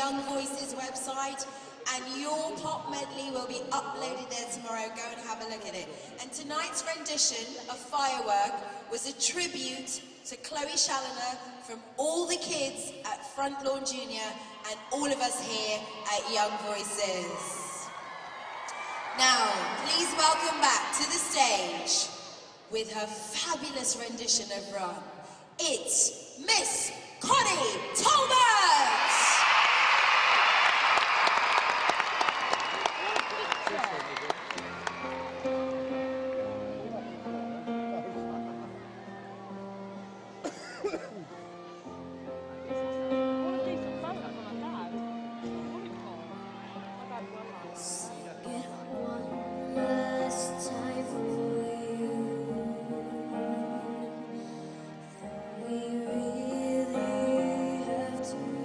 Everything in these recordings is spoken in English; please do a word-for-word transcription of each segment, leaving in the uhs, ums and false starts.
Young Voices website, and your pop medley will be uploaded there tomorrow. Go and have a look at it. And tonight's rendition of Firework was a tribute to Chloe Challoner from all the kids at Front Lawn Junior and all of us here at Young Voices. Now, please welcome back to the stage with her fabulous rendition of Run. It's Miss Connie Talbot! We really have to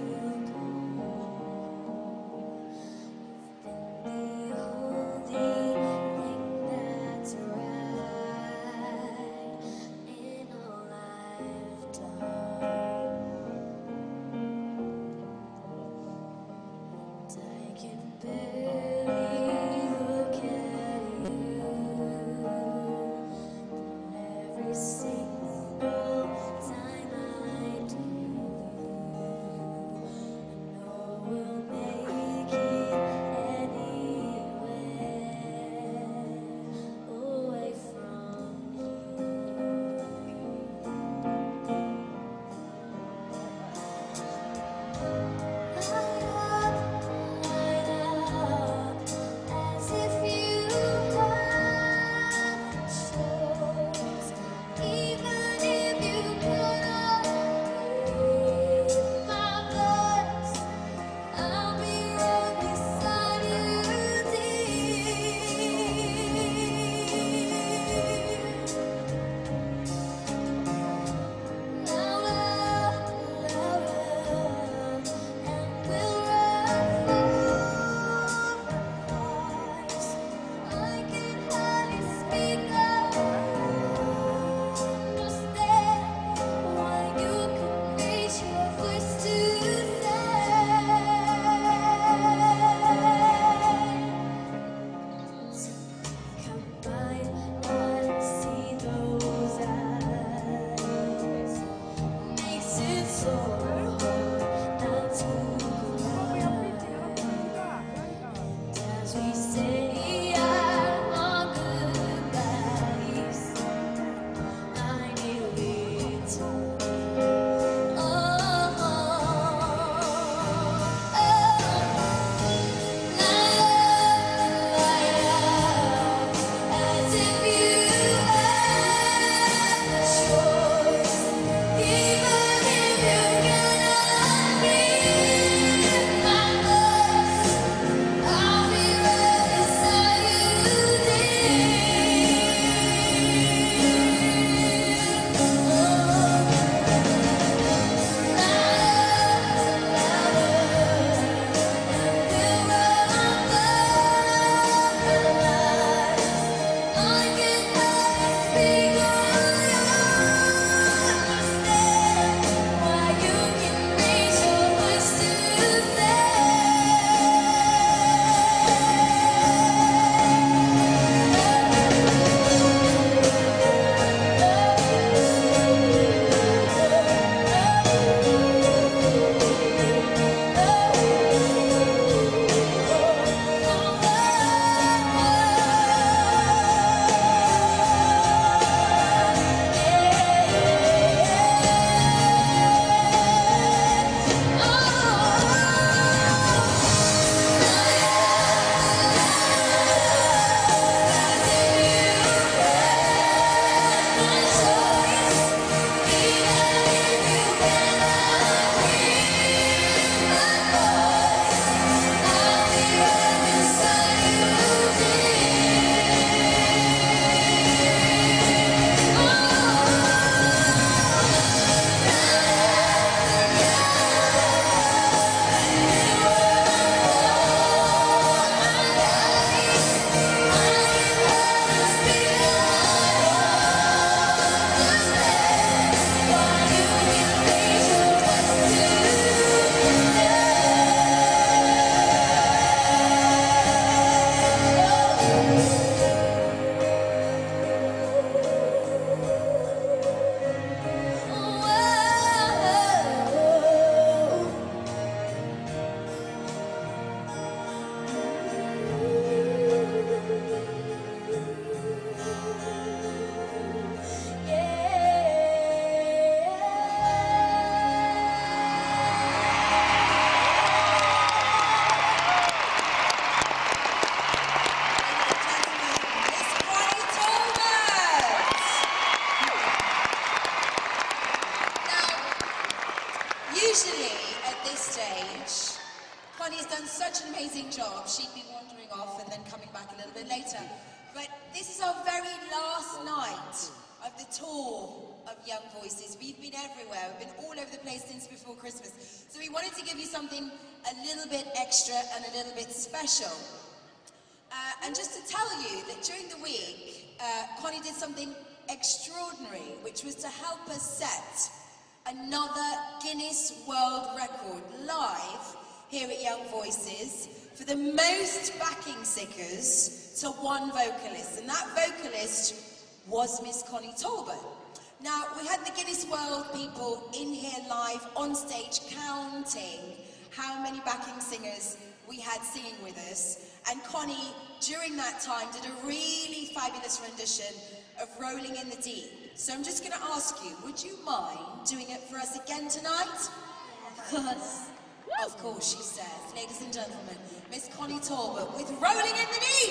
But this is our very last night of the tour of Young Voices. We've been everywhere. We've been all over the place since before Christmas. So we wanted to give you something a little bit extra and a little bit special. Uh, and just to tell you that during the week, uh, Connie did something extraordinary, which was to help us set another Guinness World Record live here at Young Voices for the most backing singers to one vocalist. And that vocalist was Miss Connie Talbot. Now, we had the Guinness World people in here live on stage counting how many backing singers we had singing with us. And Connie, during that time, did a really fabulous rendition of Rolling in the Deep. So I'm just going to ask you, would you mind doing it for us again tonight? Because, of course, she says. Ladies and gentlemen, Miss Connie Talbot with Rolling in the Deep!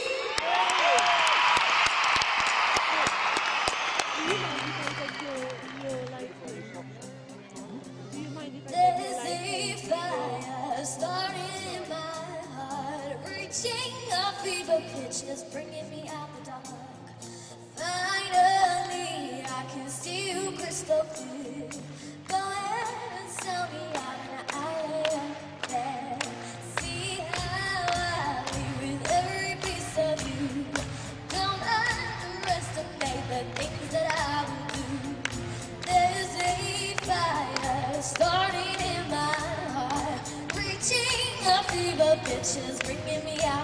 There's a fire starting in my heart, reaching a fever pitch that's bringing me out the dark. Finally, I can see you crystal clear. Go ahead and tell me how can I lay up there. See how I leave with every piece of you. Don't underestimate the things that I will do. There's a fire starting in my heart, reaching a fever pitch is bringing me out.